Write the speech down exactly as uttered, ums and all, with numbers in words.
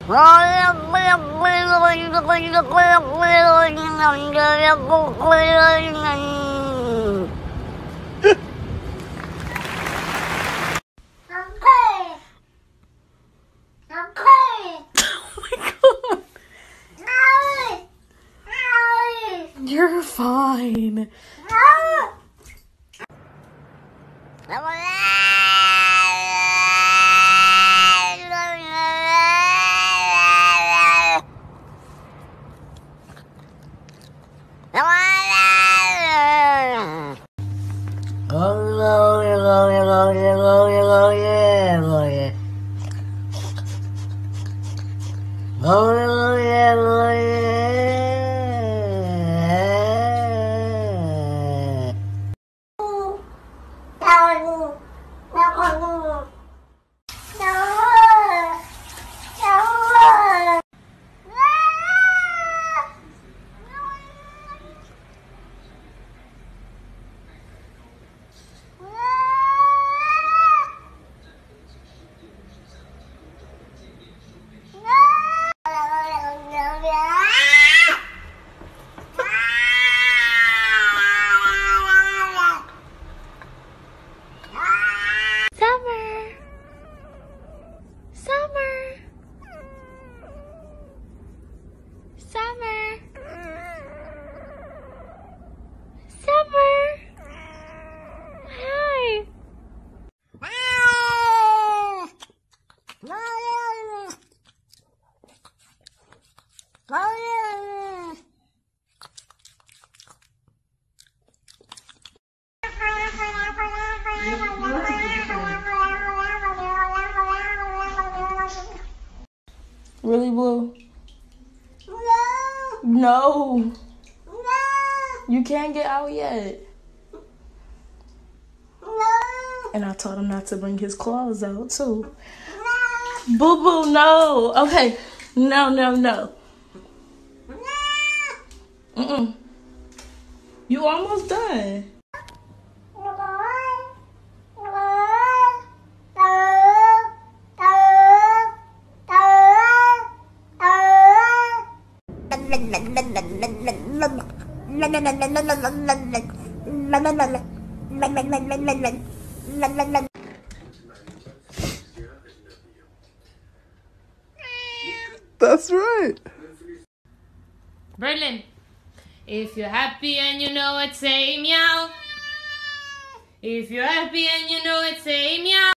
You're fine. Really, Blue? No. No. No. You can't get out yet. No. And I told him not to bring his claws out, too. No. Boo Boo, no. Okay. No, no, no. No. Mm-mm. You almost done. That's right. Berlin, if you're happy and you know it, say meow. If you're happy and you know it, say meow.